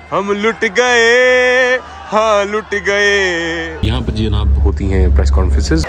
हम लुट गए, हाँ लुट गए। यहाँ पर जनाब होती हैं प्रेस कॉन्फ्रेंसेस।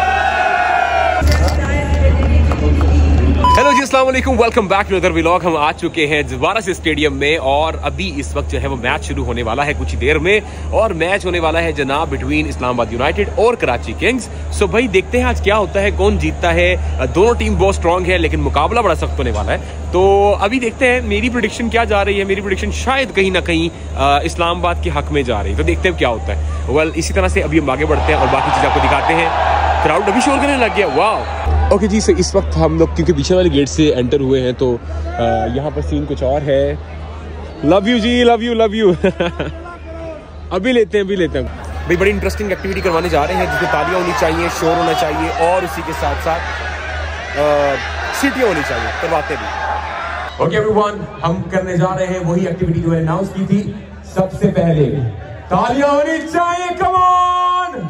हेलो जी, अस्सलाम वालेकुम, welcome back to other vlog. हम आ चुके हैं दोबारा से स्टेडियम में और अभी इस वक्त जो है वो मैच शुरू होने वाला है कुछ ही देर में। और मैच होने वाला है जनाब बिटवीन इस्लामाबाद यूनाइटेड और कराची किंग्स। सो भाई देखते हैं आज क्या होता है, कौन जीतता है। दोनों टीम बहुत स्ट्रांग है लेकिन मुकाबला बड़ा सख्त होने वाला है। तो अभी देखते हैं मेरी प्रेडिक्शन क्या जा रही है। मेरी प्रेडिक्शन शायद कहीं ना कहीं इस्लामाबाद के हक में जा रही है। तो देखते हैं क्या होता है। वेल इसी तरह से अभी हम आगे बढ़ते हैं और बाकी चीज़ आपको दिखाते हैं। क्राउड अभी शोर करने लग गया, वाह। ओके जी, सो इस वक्त हम लोग क्योंकि पीछे वाले गेट से एंटर हुए हैं तो यहाँ पर सीन कुछ और है। लव यू जी, लव यू लव यू। अभी लेते हैं भाई। बड़ी इंटरेस्टिंग एक्टिविटी करवाने जा रहे हैं जिसमें तालियां होनी चाहिए, शोर होना चाहिए और उसी के साथ साथ सीटियां होनी चाहिए। करवाते भी। ओके एवरीवन, हम करने जा रहे हैं वही एक्टिविटी जो अनाउंस की थी। सबसे पहले तालियां होनी चाहिए, कम ऑन।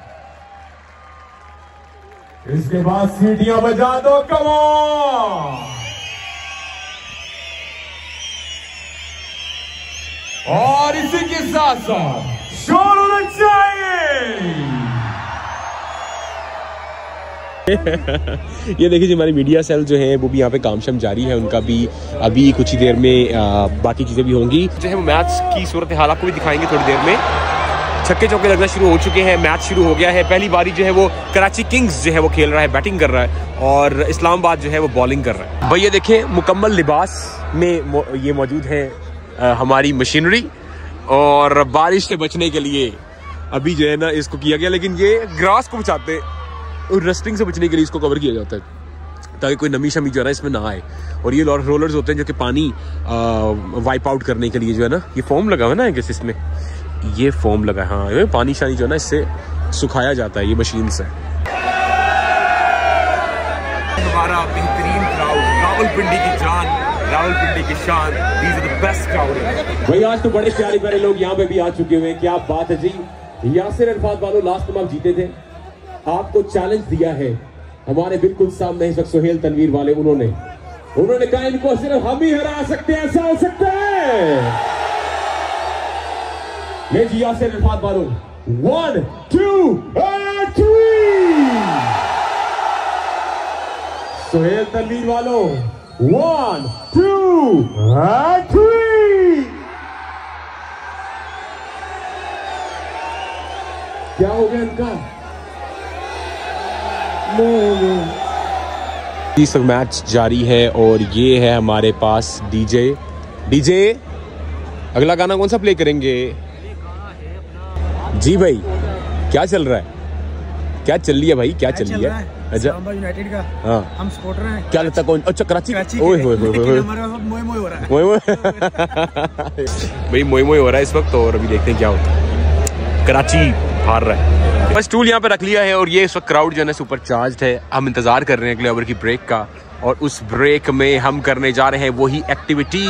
इसके बाद सीटियां बजा दो, कम ऑन। और इसी के साथ साथ शोर होना चाहिए। ये देखिए जी, हमारी मीडिया सेल जो है वो भी यहाँ पे काम शाम जारी है उनका भी। अभी कुछ ही देर में बाकी चीजें भी होंगी। जो है वो मैच की सूरत हाल आपको भी दिखाएंगे थोड़ी देर में। छक्के चौके लगना शुरू हो चुके हैं, मैच शुरू हो गया है। पहली बारी जो है वो कराची किंग्स जो है वो खेल रहा है, बैटिंग कर रहा है और इस्लामाबाद जो है वो बॉलिंग कर रहा है। भाई ये देखें, मुकम्मल लिबास में ये मौजूद है हमारी मशीनरी। और बारिश से बचने के लिए अभी जो है ना इसको किया गया, लेकिन ये ग्रास को बचाते और रस्टिंग से बचने के लिए इसको कवर किया जाता है ताकि कोई नमी शमी जो है ना इसमें ना आए। और ये रोलर्स होते हैं जो कि पानी वाइप आउट करने के लिए जो है ना, ये फोम लगा हुआ है ना किस इसमें, ये फोम लगा है। हाँ, पानी शानी जो है ना इससे सुखाया जाता है ये मशीन से। हमारा बेहतरीन क्राउड, रावलपिंडी की जान, रावलपिंडी की शान, these are the best crowd। भाई आज तो बड़े प्यारे प्यारे लोग यहाँ पे भी आ चुके हुए हैं, क्या बात है जी। यासिर अरफात वालों, लास्ट टाइम आप जीते थे, आपको चैलेंज दिया है हमारे बिल्कुल सामने इस वक्त सोहेल तनवीर वाले। उन्होंने कहा इनको सिर्फ हम ही हरा सकते हैं, ऐसा हो सकता है। ये जी यासिर अरफात वालों, 1 2 3। सोहेल तनवीर वालों, 1 2 3। क्या हो गया इनका? इस मैच जारी है और ये है हमारे पास डीजे। अगला गाना कौन सा प्ले करेंगे जी भाई? क्या चल रहा है, क्या चल रही है भाई, क्या चल रही है? अच्छा, यूनाइटेड का हाँ, हम सपोर्टर हैं। क्या लगता है कौन? अच्छा कराची। ओए होए मोए हो रहा है भाई, मोए हो रहा है इस वक्त। और अभी देखते हैं क्या होता है। कराची हार रहा है। बस स्टूल यहाँ पे रख लिया है और ये इस वक्त क्राउड जो है सुपर चार्ज्ड है। हम इंतजार कर रहे हैं अगले ओवर की ब्रेक का और उस ब्रेक में हम करने जा रहे हैं वही एक्टिविटी।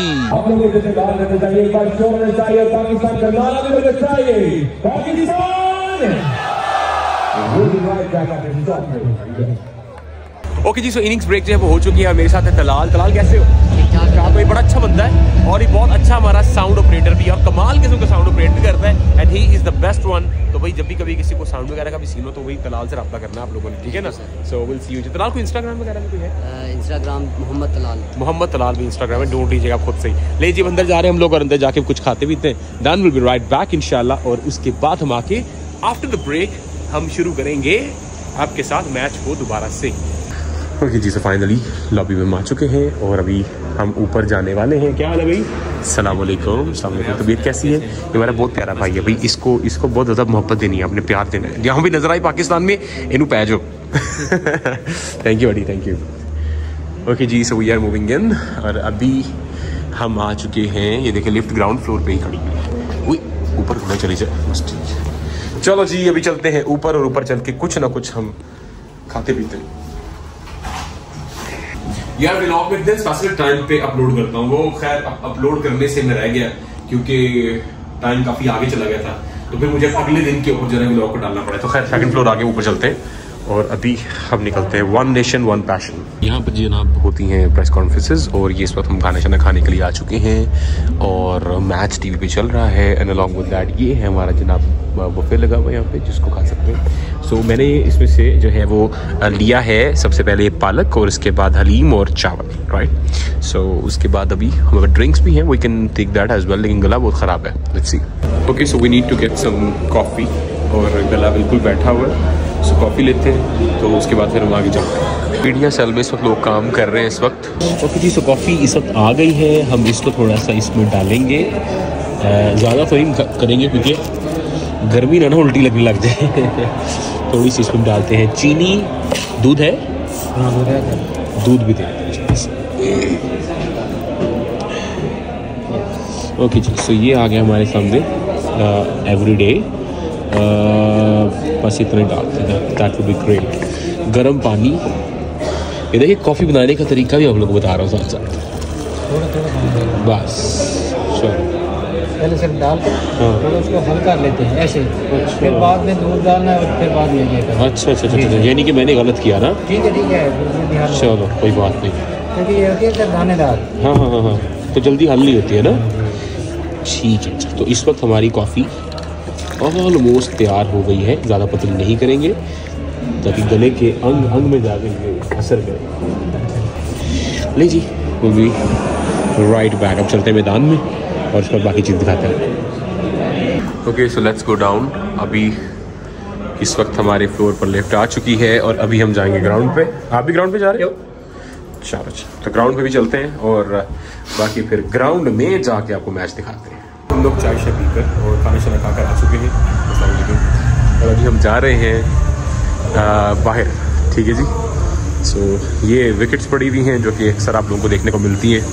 ओके जी, सो इनिंग्स ब्रेक जो है वो हो चुकी है। मेरे साथ है तलाल। कैसे हो? आप भाई बड़ा अच्छा बंदा है और ये बहुत अच्छा हमारा साउंड ऑपरेटर भी है और कमाल किस्म का साउंड ऑपरेट भी करता है and he is the best one. तो भाई जब भी कभी किसी को साउंड वगैरह का भी सीन हो तो वही तलाल से रब्ता करना आप लोगों ने, ठीक है ना? So will see you. Talal को इंस्टाग्राम वगैरह में कोई है? इंस्टाग्राम मोहम्मद तलाल भी इंस्टाग्राम में ढूंढ लीजिएगा आप खुद से ही। ले जी, अंदर जा रहे हैं हम लोग और अंदर जाके कुछ खाते पीते हैं। Done, will be right back इंशाल्लाह। और उसके बाद हम आके आफ्टर द ब्रेक हम शुरू करेंगे आपके साथ मैच को दोबारा से। ओके जी, सो फाइनली लॉबी में आ चुके हैं और अभी हम ऊपर जाने वाले हैं। क्या हाल है भाई? अस्सलाम वालेकुम। तबीयत कैसी है? ये हमारा बहुत प्यारा भाई है भाई, इसको बहुत ज़्यादा मोहब्बत देनी है, अपने प्यार देना है। यहाँ भी नजर आई पाकिस्तान में इनू पैजो। थैंक यू बड़ी, थैंक यू। ओके जी, so we are moving in और अभी हम आ चुके हैं। ये देखिए लिफ्ट ग्राउंड फ्लोर पे ही खड़ी है। ऊपर घूमने चली जाए, मस्त। चलो जी, अभी चलते हैं ऊपर और ऊपर चल के कुछ ना कुछ हम खाते पीते हैं। यार व्लॉग में इतने स्पेसिफिक टाइम पे अपलोड करता हूँ, वो खैर अपलोड करने से मैं रह गया क्योंकि टाइम काफी आगे चला गया था, तो फिर मुझे अगले दिन के ऊपर जो है व्लॉग को डालना पड़ा। तो खैर सेकंड फ्लोर आगे ऊपर चलते हैं और अभी हम निकलते हैं वन नेशन वन पैशन। यहाँ पर जनाब होती हैं प्रेस कॉन्फ्रेंसेस और ये इस वक्त हम खाना शाना खाने के लिए आ चुके हैं और मैच टीवी पे चल रहा है। एंड अलॉन्ग विद दैट ये है हमारा जनाब बुफे लगा हुआ है यहाँ पे जिसको खा सकते हैं। सो मैंने इसमें से जो है वो लिया है सबसे पहले पालक और इसके बाद हलीम और चावल, राइट। सो उसके बाद अभी हमारे ड्रिंक्स भी हैं, we can take that as well, लेकिन गला बहुत ख़राब है, let's see. Okay, so we need to get some coffee और गला बिल्कुल बैठा हुआ है। सो कॉफ़ी लेते हैं तो उसके बाद फिर हम आगे चलते हैं। मीडिया सेल में इस वक्त लोग काम कर रहे हैं इस वक्त। ओके जी, सो कॉफ़ी इस वक्त आ गई है, हम इसको थोड़ा सा इसमें डालेंगे, ज़्यादा तो नहीं करेंगे क्योंकि गर्मी ना उल्टी लगने लग जाए। थोड़ी सी इसमें डालते हैं चीनी। दूध है? हाँ, दूध है। दूध भी देते हैं। ओके जी, सो ये आ गया हमारे सामने एवरीडे। बस इतना डालते हैं, दैट वुड बी ग्रेट। गर्म पानी। ये देखिए कॉफ़ी बनाने का तरीका भी आप लोगों को बता रहा हूँ साथ साथ। थोड़ा बस चलो पहले सिर्फ डाल के थोड़ा उसको हल्का लेते हैं ऐसे, फिर बाद में दूध डालना है और फिर बाद में ये करना। अच्छा अच्छा अच्छा, यानी कि मैंने गलत किया ना? ठीक है चलो कोई बात नहीं, क्योंकि ये होती है दानेदार। हाँ हाँ हाँ हाँ, तो जल्दी हल नहीं होती है ना? ठीक है। तो इस वक्त हमारी कॉफ़ी ऑलमोस्ट तैयार हो गई है, ज़्यादा पतली नहीं करेंगे ताकि गले के अंग अंग में जाकर असर करे। ले जी, विल बी राइट बैक। अब चलते हैं मैदान में और उसके बाद बाकी चीज़ दिखाते हैं। Okay, so let's go down. अभी इस वक्त हमारे फ्लोर पर लिफ्ट आ चुकी है और अभी हम जाएंगे ग्राउंड पे। आप भी ग्राउंड पे जा रहे हो? चलो तो ग्राउंड पे भी चलते हैं और बाकी फिर ग्राउंड में जाके आपको मैच दिखाते हैं। हम लोग चाय शाय पीकर और खाना शाना खाकर आ चुके हैं, अस्सलाम वालेकुम। और अभी हम जा रहे हैं बाहर, ठीक है जी। सो ये विकेट्स पड़ी हुई हैं जो कि अक्सर आप लोगों को देखने को मिलती हैं।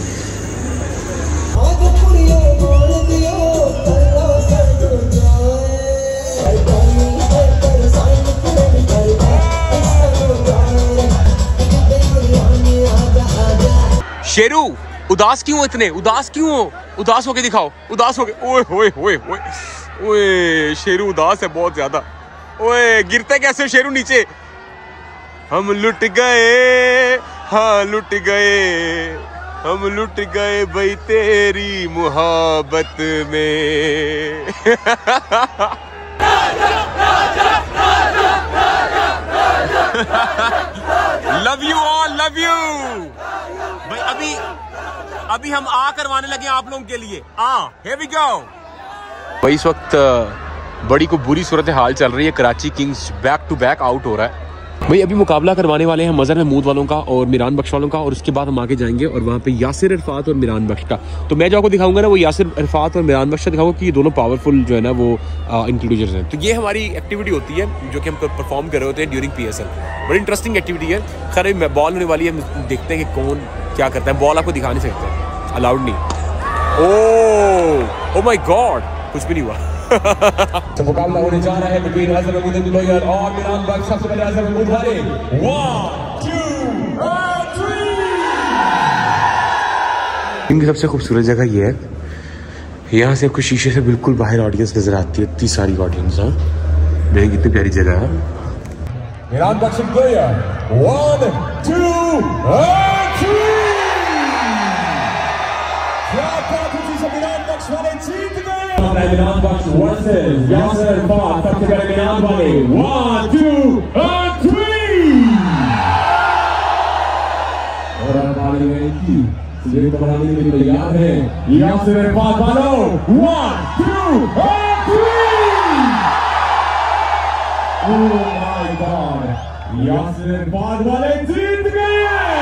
शेरू, उदास क्यों हो? इतने उदास क्यों हो? उदास होके दिखाओ, उदास होके। ओए होए होए होए ओए, शेरू उदास है बहुत ज्यादा। ओए, गिरते कैसे शेरू नीचे? हम लुट गए, हाँ लुट गए, हम लुट गए भाई तेरी मोहब्बत में। Love you all, love you भाई। अभी हम आ करवाने लगे आप लोगों के लिए। here we go। भाई इस वक्त बड़ी को बुरी सूरत हाल चल रही है। Karachi Kings back to back out हो रहा है भाई। अभी मुकाबला करवाने वाले हैं मजहर महमूद वालों का और मिरान बख्श वालों का, और उसके बाद हम आगे जाएंगे और वहाँ पे यासिर इरफात और मिरान बख्श का। तो मैं जो आपको दिखाऊंगा ना वो यासिर इरफात और मिरान बख्श का दिखाऊंगा कि ये दोनों पावरफुल जो है ना वो इंक्लूजर्स हैं। तो ये हमारी एक्टिविटी होती है जो कि हम परफॉर्म कर रहे होते हैं ड्यूरिंग PSL। बड़ी इंटरेस्टिंग एक्टिविटी है। खैर बॉल होने वाली है, हम देखते हैं कि कौन क्या करता है। बॉल आपको दिखा नहीं सकते, अलाउड नहीं। ओह माय गॉड, कुछ भी नहीं हुआ। तो मुकाबला होने जा रहा है बिटवीन यासिर महमूद एम्प्लॉयर और मिरान बख्श। सबसे पहले यासिर महमूद वाले 1 2 3। इनकी सबसे खूबसूरत जगह ये है, यहाँ से आपको शीशे से बिल्कुल बाहर ऑडियंस नजर आती है, इतनी सारी ऑडियंस। हाँ देखिए कितनी प्यारी जगह है। मिरान बख्श एम्प्लॉयर 1 2 3। मिरान बख्श वाले जीत गए। मिरान बख्श वर्सेस यासिर इरफात। सबसे पहले मिरान वाले 1 2 3। और हमारी की सीरीज बनाने के लिए तैयार है यासिर इरफात वालों। 1 2 3। Oh my god, Yasir Irfat वाले जीत गए।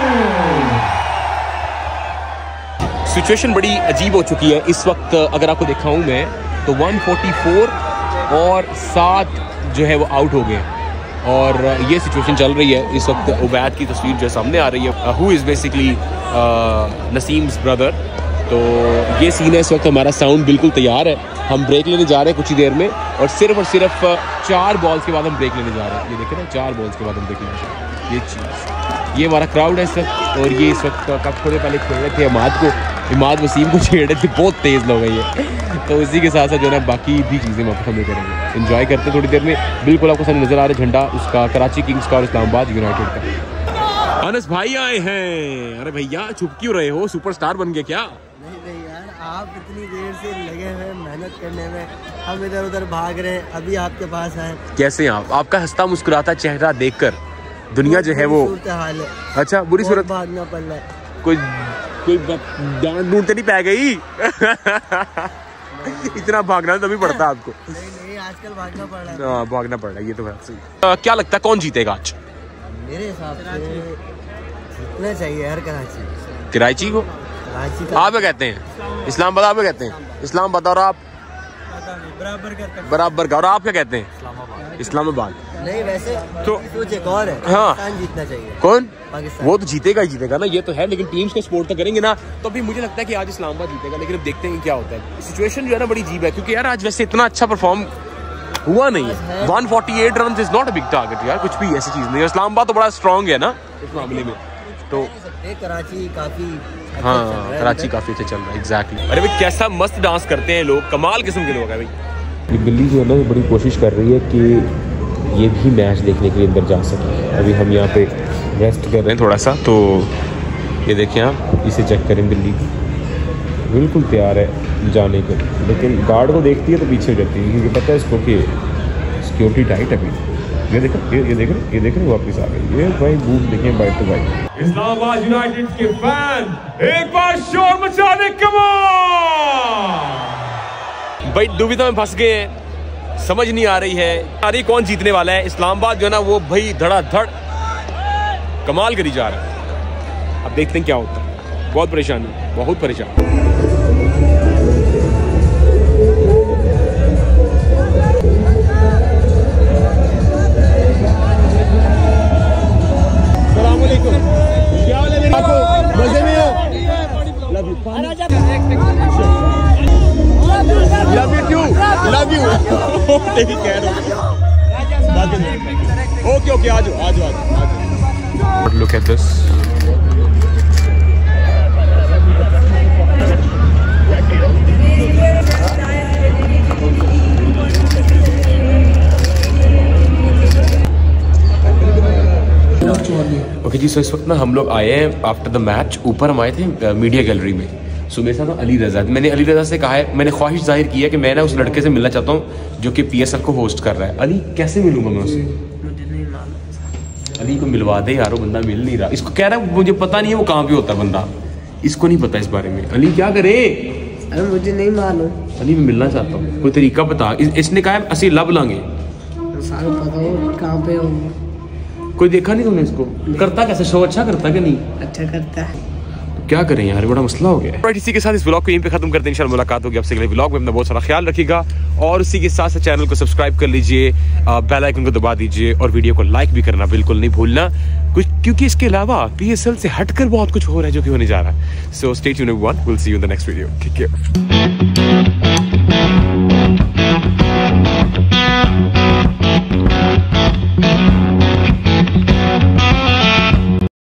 सिचुएशन बड़ी अजीब हो चुकी है इस वक्त। अगर आपको दिखाऊं मैं तो 144 और 7 जो है वो आउट हो गए और ये सिचुएशन चल रही है इस वक्त। उबैद की तस्वीर जो सामने आ रही है, who is basically Naseem's brother. तो ये सीन है इस वक्त। हमारा साउंड बिल्कुल तैयार है, हम ब्रेक लेने जा रहे हैं कुछ ही देर में और सिर्फ 4 बॉल्स के बाद हम ब्रेक लेने जा रहे हैं। ये देखें ना, 4 बॉल्स के बाद हम ब्रेक लेने जा रहे हैं। ये चीज़, ये हमारा क्राउड है इस वक्त। और ये इस वक्त कब थोड़े पहले खेल रहे थे अमाद को इमाद वसीम को छेड़े थे, बहुत तेज़ लोग हैं ये। तो इसी के साथ साथ जो है ना बाकी भी चीज़ें वहाँ पर हम करेंगे, एंजॉय करते हैं थोड़ी देर में। बिल्कुल आपको सामने नज़र आ रहा है झंडा उसका, कराची किंग्स का और इस्लामाबाद यूनाइटेड का। अनस भाई आए हैं। अरे भैया चुप क्यों रहे हो, सुपरस्टार बन गए क्या? नहीं यार, आप इतनी देर से लगे हैं मेहनत करने में, हम इधर उधर भाग रहे हैं, अभी आपके पास आए। कैसे आप? आपका हंसता मुस्कुराता चेहरा देखकर दुनिया जो है वो हाल है। अच्छा बुरी सूरत, भागना पड़ रहा है। कोई डांट ढूंढते नहीं पै गई? इतना भागना तभी पड़ता आपको। नहीं आजकल भागना पड़ रहा है। हाँ भागना पड़ रहा है, ये तो है सही। क्या लगता है कौन जीतेगा आज? मेरे हिसाब से जीतना चाहिए यार कराची। कराची को? आप क्या कहते हैं? इस्लामाबाद आप क्या कहते हैं? इस्लामाबाद। और आप? बराबर का। और आप क्या कहते हैं? इस्लामाबाद। नहीं वैसे तो सोच एक और है, हाँ पाकिस्तान जीतना चाहिए। कौन? पाकिस्तान। वो तो जीतेगा ही जीतेगा ना, ये तो है, लेकिन टीम्स को सपोर्ट तो करेंगे ना। तो अभी मुझे लगता है कि आज इस्लामाबाद जीतेगा, लेकिन अब देखते हैं क्या होता है। सिचुएशन जो है ना बड़ी अजीब है, क्योंकि यार आज वैसे इतना अच्छा परफॉर्म हुआ नहीं है। 148 run is not a big target यार, कुछ भी ऐसी चीज नहीं है। इस्लामाबाद तो बड़ा स्ट्रॉन्ग है ना इस मामले में, तो कराची काफी हाँ कराची काफी अच्छा चल रहा है। एग्जैक्टली। अरे भाई कैसा मस्त डांस करते हैं लोग, कमाल किस्म के लोग हैं भाई। दिल्ली जो है ना बड़ी कोशिश कर रही है कि ये भी मैच देखने के लिए अंदर जा सके। अभी हम यहाँ पे रेस्ट कर रहे हैं थोड़ा सा, तो ये देखिए आप, इसे चेक करें। दिल्ली बिल्कुल तैयार है जाने को, लेकिन गार्ड को देखती है तो पीछे हो जाती है, क्योंकि पता है इसको कि सिक्योरिटी टाइट है अभी। ये देख रहे वापस आ गई ये भाई, बूथ देखिए bite to bite. Islamabad United के फैन एक बार शोर मचा दे, कमाल। भाई दुविधा में फंस गए हैं, समझ नहीं आ रही है अरे कौन जीतने वाला है। इस्लामाबाद जो है ना वो भाई धड़ाधड़ कमाल करी जा रहा है। अब देखते हैं क्या होता है। बहुत परेशानी, बहुत परेशान। ओके आ जाओ। Look at this. ओके जी, सो इस वक्त ना हम लोग आए हैं आफ्टर द मैच। ऊपर हम आए थे मीडिया गैलरी में। सो मेरे साथ अली रजा, मैंने अली रजा से कहा है, मैंने ख्वाहिश जाहिर की है कि मैं ना उस लड़के से मिलना चाहता हूँ जो कि PSL को होस्ट कर रहा है। अली कैसे मिलूंगा मैं उससे? अली को मिलवा दे यार, वो बंदा मिल नहीं रहा। इसको कह रहा है मुझे पता नहीं है वो कहाँ पे होता है बंदा, इसको नहीं पता इस बारे में। अली क्या करे? अरे मुझे नहीं मालूम। अली मैं मिलना चाहता हूँ, कोई तरीका बता। इसने कहा है असली लब लांगे। सारे पता हो कहाँ पे हो? कोई देखा नहीं तुमने इसको? करता कैसे शो? अच्छा करता कि नहीं? अच्छा करता है। क्या करें यार, बड़ा मसला हो गया है। इसी के साथ इस व्लॉग को यहीं पे खत्म करते हैं। इंशाल्लाह मुलाकात होगी आपसे अगले व्लॉग में। अपना बहुत सारा ख्याल रखिएगा और उसी के साथ साथ चैनल को सब्सक्राइब कर लीजिए, बेल आइकन को दबा दीजिए और वीडियो को लाइक भी करना बिल्कुल नहीं भूलना, क्योंकि इसके अलावा PSL से हटकर बहुत कुछ हो रहा है जो कि होने जा रहा है। So stay tuned everyone, will see you in the next video. ठीक है।